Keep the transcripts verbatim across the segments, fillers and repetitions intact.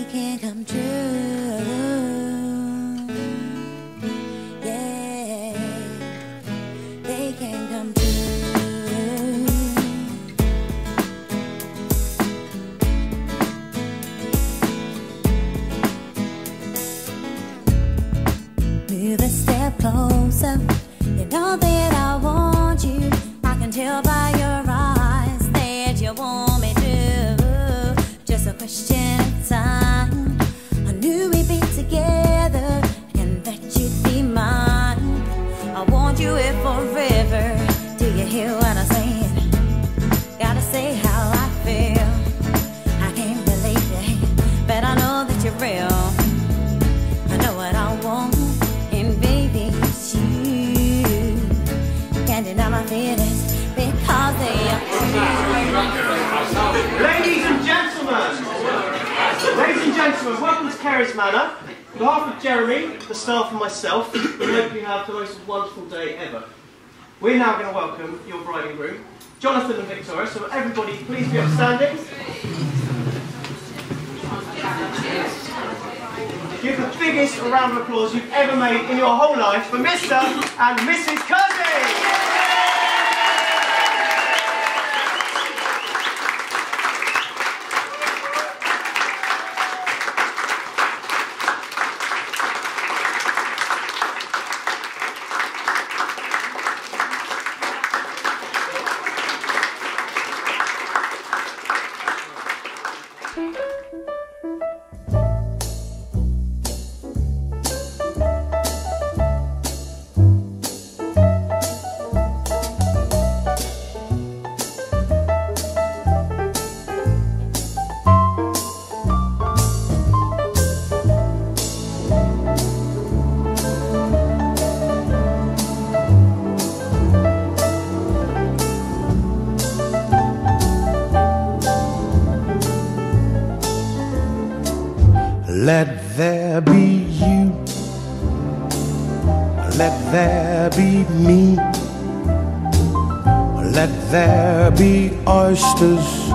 can come true. Yeah, they can come true. Move a step closer. You know that I want you. I can tell by your eyes that you want me to. Just a question of time. I knew we'd be together and that you'd be mine. I want you here forever. Do you hear what I'm saying? Gotta say how I feel. I can't believe it, but I know that you're real. I know what I want, and baby, it's you. Can't deny my feelings because they are true. Ladies and gentlemen, ladies and gentlemen, welcome to Careys Manor. On behalf of Jeremy, the staff and myself, we hope you have the most wonderful day ever. We're now going to welcome your bride and groom, Jonathan and Victoria, so everybody please be upstanding. Give the biggest round of applause you've ever made in your whole life for Mister and Missus Careys. Let there be you, let there be me, let there be oysters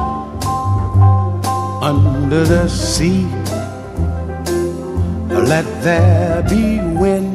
under the sea, let there be wind